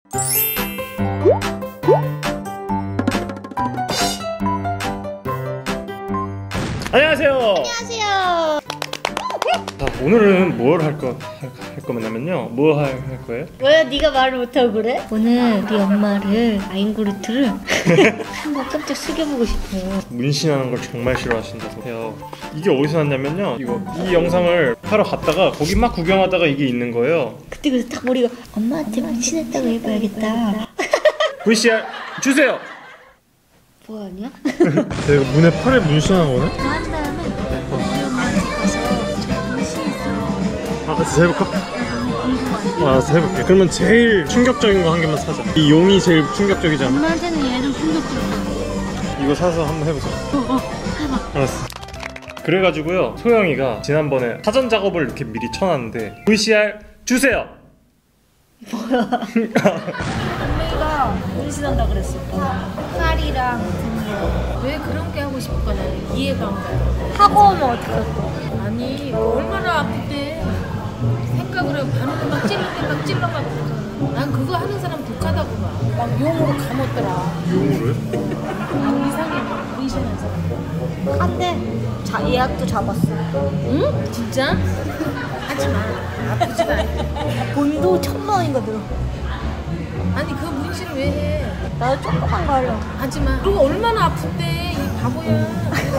안녕하세요. 안녕하세요. 자, 오늘은 뭘 할 거냐면요. 뭐 할 거예요? 왜 네가 말을 못하고 그래? 오늘 우리 엄마를 아인그루트를 한번 깜짝 숙여보고 싶어요. 문신하는 걸 정말 싫어하신다고 해요. 이게 어디서 났냐면요. 이 영상을 하러 갔다가 거기 막 구경하다가 이게 있는 거예요. 그때 그래서 딱 머리가 엄마한테 문신했다고 해봐야겠다. VCR 주세요. 뭐하냐? 내가 문에 팔에 문신한 거네? 한 다음에 우리 엄마한테 가서 저 문신했어요. 알았어, 해볼까? 알았어, 해볼게. 그러면 제일 충격적인 거 한 개만 사자. 이 용이 제일 충격적이잖아. 엄마한테는 얘 좀 충격적이야. 이거 사서 한번 해보자. 해봐. 알았어. 그래가지고요, 소영이가 지난번에 사전 작업을 이렇게 미리 쳐놨는데 VCR 주세요. 뭐야? 언니가 문신한다 그랬어. 팔이랑 등이랑. 왜 그런 게 하고 싶을까 나는 이해가 안 가. 하고 오면 어떡할 거야? 아니 얼마나 아픈데 생각을 해. 바늘을 막 찔러 막 찔러가지고 난 그거 하는 사람 독하다고 봐. 막 용으로 감았더라. 용으로요? 용 이상해 문신한 사람. 한대 예약도 잡았어. 응? 진짜? 하지마. 아프지가 않아. 본도 1,000만 원인가 들어. 아니 그 문신을 왜 해? 나도 조금만 거 하려고. 하지마. 그거 얼마나 아픈데 이 바보야.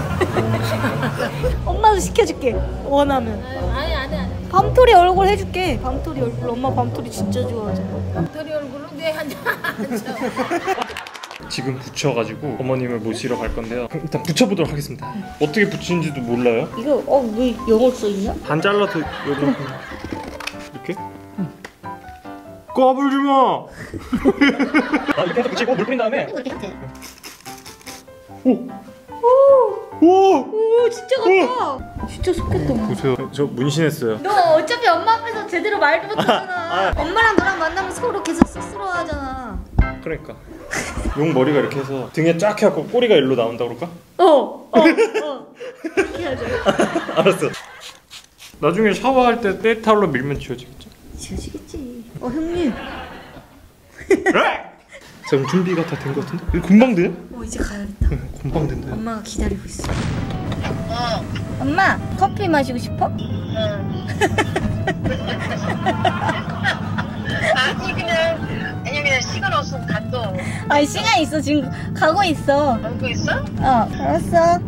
엄마도 시켜줄게 원하면. 아니 안 해. 밤토리 얼굴 해줄게. 밤토리 얼굴. 엄마 밤토리 진짜 좋아하잖아. 엉터리 얼굴로 내 한자. 지금 붙여가지고 어머님을 모시러 갈 건데요. 그럼 일단 붙여보도록 하겠습니다. 어떻게 붙이는지도 몰라요. 이거 왜 영어로 써있냐? 반 잘라서 여기 이렇게? 까불지 마! 이렇게 해서 붙이고 물 뿌린 다음에 오 진짜 같다. 진짜 속겠다. 보세요. 저 문신했어요. 너 어차피 엄마 앞에서 제대로 말도 못하잖아. 엄마랑 너랑 만나면 서로 계속 쑥스러워하잖아. 그러니까 용 머리가 이렇게 해서 등에 쫙 해갖고 꼬리가 일로 나온다 그럴까? 그렇게 하자. 알았어. 나중에 샤워할 때 때타올로 밀면 지워지겠죠? 지워지겠지. 형님. 자, 그럼 준비가 다 된 것 같은데? 이거 금방 돼? 이제 가야겠다. 금방 된다. 엄마가 기다리고 있어. 엄마 커피 마시고 싶어? 아니 그냥 시간 없으면 갔어. 아니 시간 있어. 지금 가고 있어. 가고 있어? 알았어.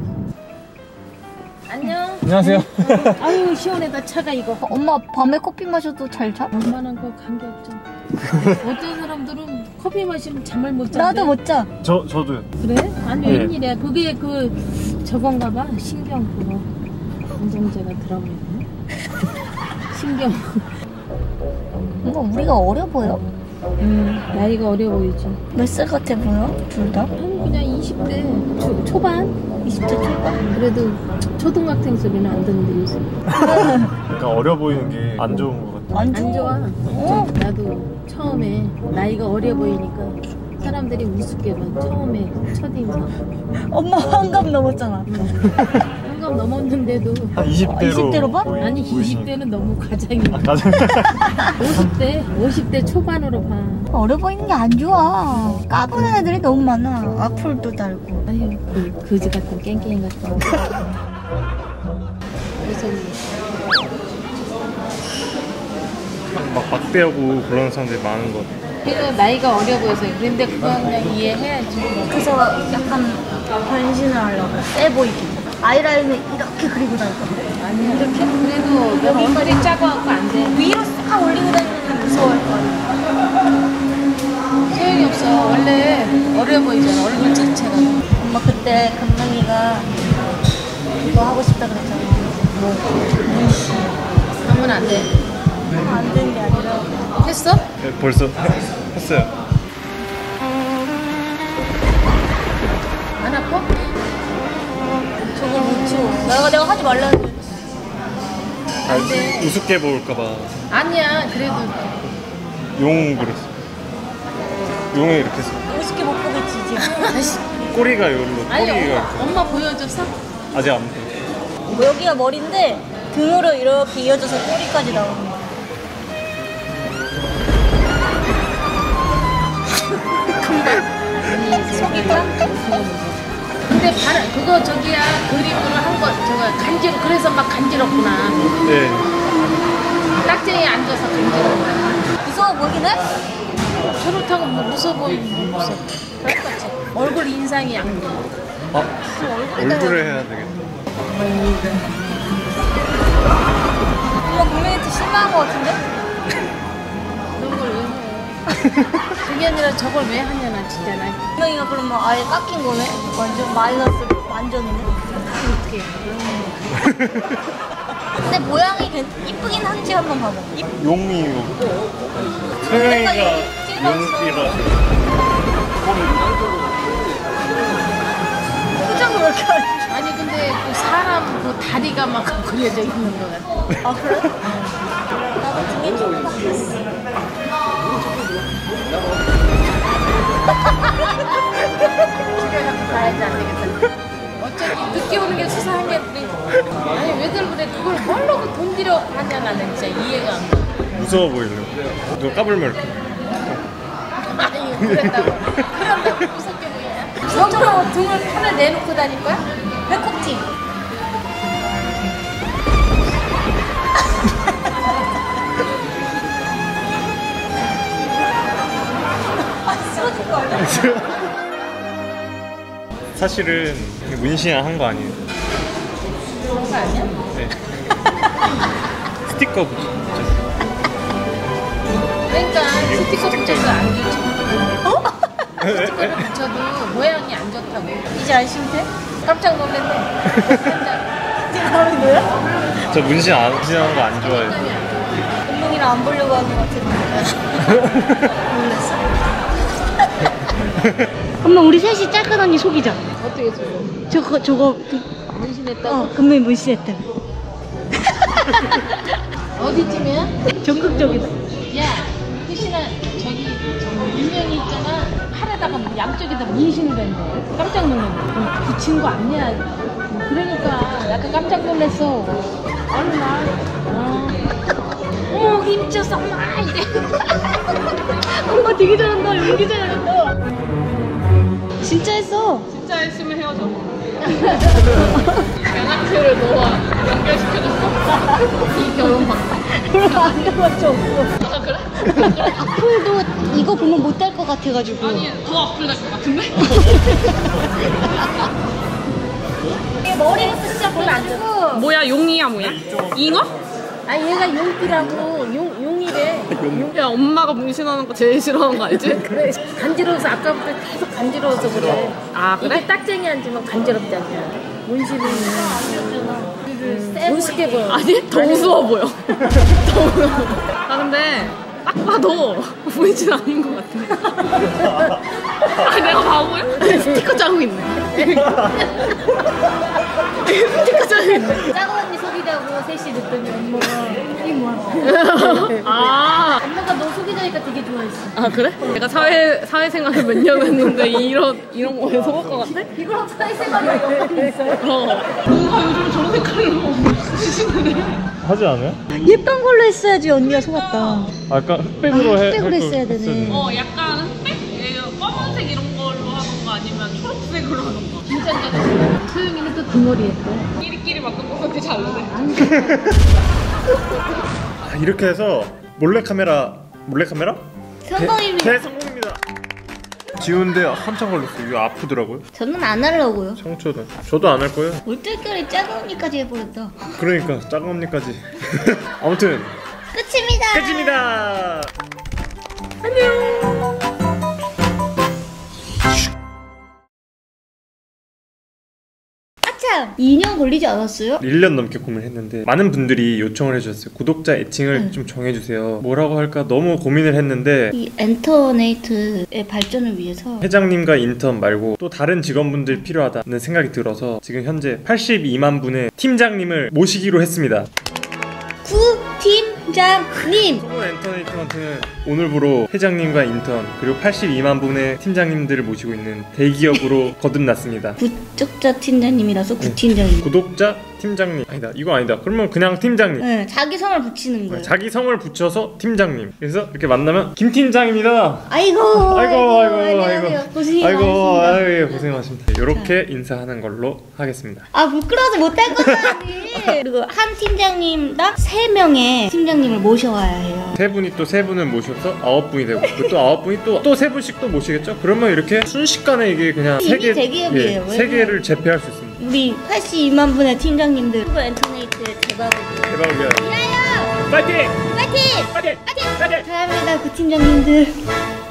안녕. 안녕하세요. 아유 시원하다 차가 이거. 엄마 밤에 커피 마셔도 잘 자? 얼마나 그 관계 없잖아. 어떤 사람들은 커피 마시면 잠을 못 자. 나도 못 자. 저도요. 그래? 아니 네. 웬일이야. 그게 그 저건가 봐. 신경 그거. 감정제가 들어가네. 신경. 뭔가 우리가 어려 보여? 나이가 어려 보이지. 몇 살 같아 보여? 둘 다? 한 그냥 20대 초반? 20대 초반? 그래도 초등학생 소리는 안 듣는데 요새. 그러니까 어려 보이는 게 안 좋은 것 같아. 안 안 좋아. 어? 나도 처음에 나이가 어려 보이니까 사람들이 우습게 봐. 처음에 첫인상. 엄마 환갑 넘었잖아. 한갑 넘었는데도 한 20대로 20대로 봐? 아니 보이시는 20대는 너무 과장이야. 가장 50대 초반으로 봐. 어려 보이는 게 안 좋아. 까부는 애들이 너무 많아. 악플도 달고. 아유 그 거지 같은 깽깽이 같은. 그래서 막 막대하고 그러는 사람들이 많은 것 같아. 걔가 나이가 어려 보여서 그런데 그건 그냥 이해해야지. 그래서 약간 변신을 하려고. 세 보이게. 아이라인을 이렇게 그리고 다니거든. 아니 이렇게 그래도 너무 얼굴이 작아갖고 안 돼. 위로 싹 올리고 다니면 무서워할 거야. 소용이 없어. 원래 어려 보이잖아. 얼굴 자체가. 엄마 그때 강릉이가 이거 하고 싶다 그랬잖아. 뭐? 문신. 하면 안 돼. 안 되는 게 아니라. 했어? 네, 벌써 했어요. 안 아파? 저걸 못 치워. 내가 하지 말라는 안 돼. 우습게 보일까봐 아니야. 그래도 용 그랬어. 용이 이렇게 해서 우습게 못 보겠지 지금. 아이씨. 꼬리가 여기로 아니 꼬리가 이렇게. 엄마 보여줬어? 아직 안 돼. 뭐 여기가 머리인데 등으로 이렇게 이어져서 꼬리까지 나오는 거야. 그거 저기야 그림으로 한 거 저거 간지러 그래서 막 간지럽구나. 네. 딱쟁이 앉아서 간지럽구나. 무서워 보이긴 해? 저렇다고 뭐 무서워 보이면 뭐 무서워. 그렇지. 얼굴 인상이 안 좋아. 얼굴을 해야 되겠다. 엄마 국민한테 실망한 거 같은데? 그런 걸 왜 해? 그게 아니라 저걸 왜 하냐 나 진짜 나. 분명히가 그러면 아예 깎인 거네? 완전 마이너스 완전이네? 어떻게 해? 근데 모양이 이쁘긴 한지 한번 봐봐. 용이요. 소영이가 용이라. 표정을 왜 이렇게 하지? 아니 근데 그 사람 그 다리가 막 그려져 있는 거 같아. 아 그래? 나도 등에 조금 바뀌었어. 집에 가서 가야지 안 되겠다. 어차피 늦게 오는 게 수사하냐 그래. 아니 왜들 그래? 그걸 뭘로 돈 들여 하냐 나는 진짜 이해가 안 가. 무서워 보이려고. 이거 까불면 이렇게. 아니 그랬다고. 그런다고 무섭게 보이냐? 저쪽으로 등을 편을 내놓고 다닐 거야? 배꼽티. 쓰러질 거 아니야? 사실은 문신한 거 아니에요. 그런 거 아니야? 네. 스티커 붙여. 그러니까 스티커 붙여도 안 좋지. 스티커 붙여도 모양이 안 좋다고. 이제 안심돼? 깜짝 놀랐네. 지금 나오는 거야? 저 문신한 거 안 좋아해요. 엉덩이를 안 보려고 하는 것 같은데. 몰랐어. 엄마 우리 셋이 짝은 언니 속이자. 어떻게 줘? 저거 문신했다고? 금메 문신했다. 어디쯤이야? 전극적이다. 야, 혜신아, 저기 윤영이 있잖아. 팔에다가 양쪽에다 문신을 했네. 깜짝 놀랐네. 그 친구 아니야. 그러니까 나도 깜짝 놀랐어. 얼마? 어머 힘줘서 엄마 이래. 엄마 되게 잘한다. 연기 잘한다. 진짜 했어. 진짜 했으면 헤어져. 양아치를 너와 연결시켜줬어. 이 결혼 방법. 별로 안 가봤죠. 아 그래? 앞으로도 이거 보면 못 달 것 같아가지고. 아니 더 앞을 갈 것 같은데? 머리가 진짜 별로 안 좋고. 뭐야 용이야 뭐야? 잉어? 아 얘가 용띠라고 용이래. 야 엄마가 문신하는 거 제일 싫어하는 거 알지? 그래 간지러워서 아까부터 계속 간지러워서 그래. 아 그래? 이게 딱쟁이 앉으면 간지럽지 않냐. 문신은 우습게 보여. 아니 더 우스워 보여. 더 우스워. 나 근데 딱 봐도 문신 아닌 것 같아. 아 내가 바보야? 스티커 짜고 있네. 스티커 짜고 있네. 짜고 언니 속이자고 셋이 듣더니 엄마가 이게 뭐야? 아, 엄마가 너 속이자니까 되게 좋아했어. 아 그래? 내가 사회생활을 몇 년 했는데 이런 거에 속을 것 같아? 이거랑 사회생활에 연관이 있어요? 뭔가 요즘 저런 색깔로 하지 않아요? 예쁜 걸로 했어야지 언니가 속았다. 아까 흑백으로 흑백으로 했어야 되네. 약간 흑백? 검은색 이런 걸로 하는 거 아니면 초록색으로 하는 거. 진짜 소영이는 또 등머리 했대. 끼리끼리 맞는 거 되게 잘하네. 이렇게 해서 몰래카메라 성공입니다. 네, 성공입니다. 지우는데 한참 걸렸어요. 이거 아프더라고요. 저는 안 하려고요. 상처도. 저도 안 할 거예요. 올떨결에 작은 언니까지 해버렸다. 그러니까 작은 언니까지. 아무튼 끝입니다. 끝입니다. 아참 2년 걸리지 않았어요? 1년 넘게 고민했는데 많은 분들이 요청을 해주셨어요. 구독자 애칭을 좀 정해주세요. 뭐라고 할까 너무 고민을 했는데 이 엔터네이트의 발전을 위해서 회장님과 인턴 말고 또 다른 직원분들 필요하다는 생각이 들어서 지금 현재 82만 분의 팀장님을 모시기로 했습니다. 구팀장님 소문 엔터테인먼트는 오늘부로 회장님과 인턴 그리고 82만 분의 팀장님들을 모시고 있는 대기업으로 거듭났습니다. 구독자 팀장님이라서 구팀장님. 구독자 팀장님. 아니다, 이거 아니다. 그러면 그냥 팀장님. 네, 자기 성을 붙이는 거예요. 자기 성을 붙여서 팀장님. 그래서 이렇게 만나면 김 팀장입니다. 아이고 아이고 고생이 아이고 많으십니다. 아이고 고생하십니다. 이렇게 인사하는 걸로 하겠습니다. 아 부끄러워서 못할 거잖니. 그리고 한 팀장님당 3명의 팀장님을 모셔와야 해요. 세 분이 또 세 분을 모셔서 9분이 되고 그 또 9분이 또 세 분씩 또 모시겠죠? 그러면 이렇게 순식간에 이게 그냥 이미 대기업이에요. 세 개를 제패할 수 있습니다. 우리 82만 분의 팀장님들 슈퍼 엔터네이트의 대박으로 대박이야. 일하여! 파이팅! 파이팅! 파이팅! 파이팅! 사랑합니다 그 팀장님들.